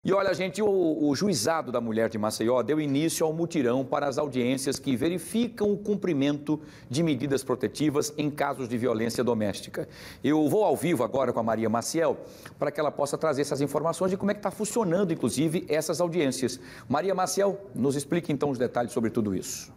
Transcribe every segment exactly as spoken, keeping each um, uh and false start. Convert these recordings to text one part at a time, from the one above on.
E olha, gente, o, o Juizado da Mulher de Maceió deu início ao mutirão para as audiências que verificam o cumprimento de medidas protetivas em casos de violência doméstica. Eu vou ao vivo agora com a Maria Maciel para que ela possa trazer essas informações de como é que está funcionando, inclusive, essas audiências. Maria Maciel, nos explique então os detalhes sobre tudo isso.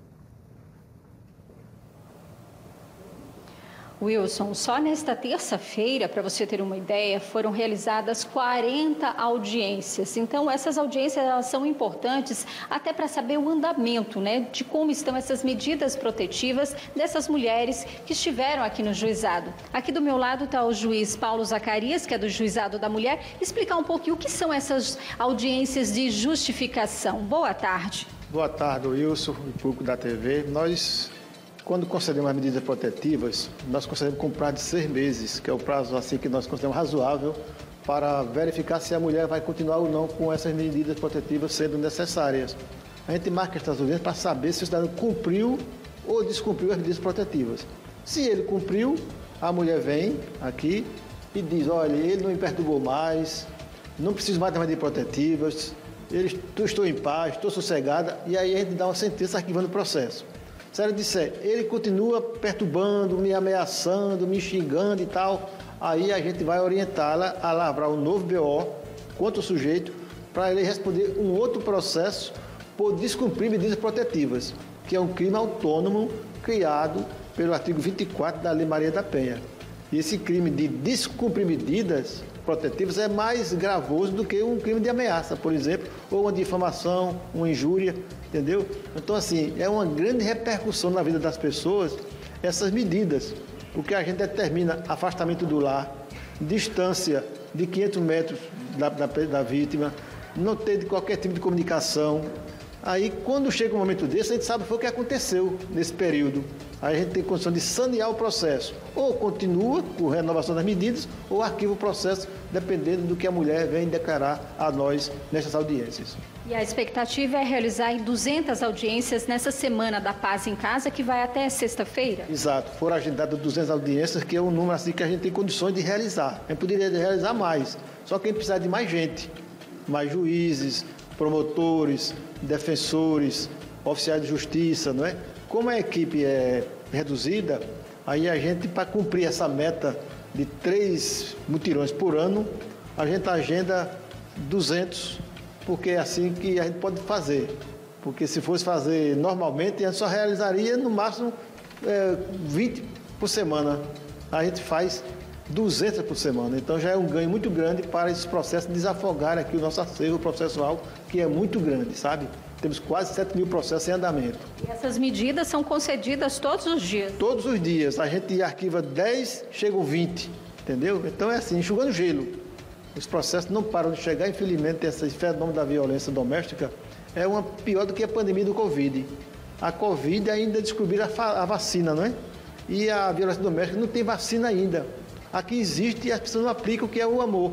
Wilson, só nesta terça-feira, para você ter uma ideia, foram realizadas quarenta audiências. Então, essas audiências elas são importantes até para saber o andamento, né, de como estão essas medidas protetivas dessas mulheres que estiveram aqui no juizado. Aqui do meu lado está o juiz Paulo Zacarias, que é do Juizado da Mulher, explicar um pouquinho o que são essas audiências de justificação. Boa tarde. Boa tarde, Wilson e público da T V. Nós... Quando concedemos as medidas protetivas, nós concedemos com prazo de seis meses, que é o prazo assim que nós consideramos razoável para verificar se a mulher vai continuar ou não com essas medidas protetivas sendo necessárias. A gente marca estas audiências para saber se o cidadão cumpriu ou descumpriu as medidas protetivas. Se ele cumpriu, a mulher vem aqui e diz, olha, ele não me perturbou mais, não preciso mais das medidas protetivas, ele, estou em paz, estou sossegada, e aí a gente dá uma sentença arquivando o processo. Se ela disser, ele continua perturbando, me ameaçando, me xingando e tal, aí a gente vai orientá-la a lavrar um novo B O contra o sujeito para ele responder um outro processo por descumprir medidas protetivas, que é um crime autônomo criado pelo artigo vinte e quatro da Lei Maria da Penha. E esse crime de descumprir medidas protetivas é mais gravoso do que um crime de ameaça, por exemplo, ou uma difamação, uma injúria, entendeu? Então, assim, é uma grande repercussão na vida das pessoas essas medidas, porque a gente determina afastamento do lar, distância de quinhentos metros da, da, da vítima, não ter qualquer tipo de comunicação. Aí, quando chega um momento desse, a gente sabe foi o que aconteceu nesse período. Aí a gente tem condição de sanear o processo. Ou continua com renovação das medidas, ou arquiva o processo, dependendo do que a mulher vem declarar a nós nessas audiências. E a expectativa é realizar em duzentas audiências nessa Semana da Paz em Casa, que vai até sexta-feira? Exato. Foram agendadas duzentas audiências, que é um número assim que a gente tem condições de realizar. A gente poderia realizar mais, só que a gente precisa de mais gente, mais juízes, promotores, defensores, oficiais de justiça, não é? Como a equipe é reduzida, aí a gente, para cumprir essa meta de três mutirões por ano, a gente agenda duzentos, porque é assim que a gente pode fazer. Porque se fosse fazer normalmente, a gente só realizaria no máximo é, vinte por semana. A gente faz duzentas por semana, então já é um ganho muito grande para esse processo desafogar aqui o nosso acervo processual, que é muito grande, sabe? Temos quase sete mil processos em andamento. E essas medidas são concedidas todos os dias? Todos os dias. A gente arquiva dez, chegam vinte, entendeu? Então é assim, enxugando gelo. Os processos não param de chegar, infelizmente, esse fenômeno da violência doméstica é uma pior do que a pandemia do Covid. A Covid ainda descobriram a, a vacina, não é? E a violência doméstica não tem vacina ainda. Aqui existe e as pessoas não aplicam, que é o amor.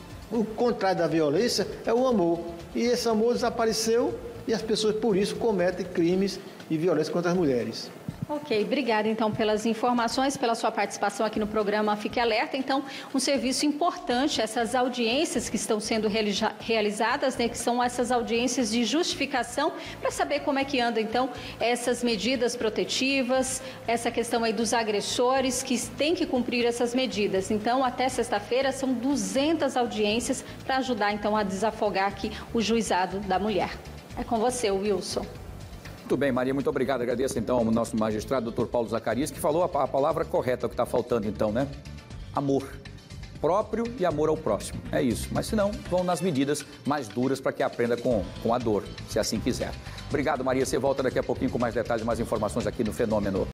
O contrário da violência é o amor. E esse amor desapareceu e as pessoas, por isso, cometem crimes e violência contra as mulheres. Ok, obrigada então pelas informações, pela sua participação aqui no programa Fique Alerta. Então, um serviço importante, essas audiências que estão sendo realizadas, né, que são essas audiências de justificação, para saber como é que andam então essas medidas protetivas, essa questão aí dos agressores que têm que cumprir essas medidas. Então, até sexta-feira são duzentas audiências para ajudar então a desafogar aqui o Juizado da Mulher. É com você, Wilson. Muito bem, Maria, muito obrigado. Agradeço, então, ao nosso magistrado, doutor Paulo Zacarias, que falou a, a palavra correta, o que está faltando, então, né? Amor próprio e amor ao próximo. É isso. Mas, se não, vão nas medidas mais duras para que aprenda com, com a dor, se assim quiser. Obrigado, Maria. Você volta daqui a pouquinho com mais detalhes, mais informações aqui no Fenômeno.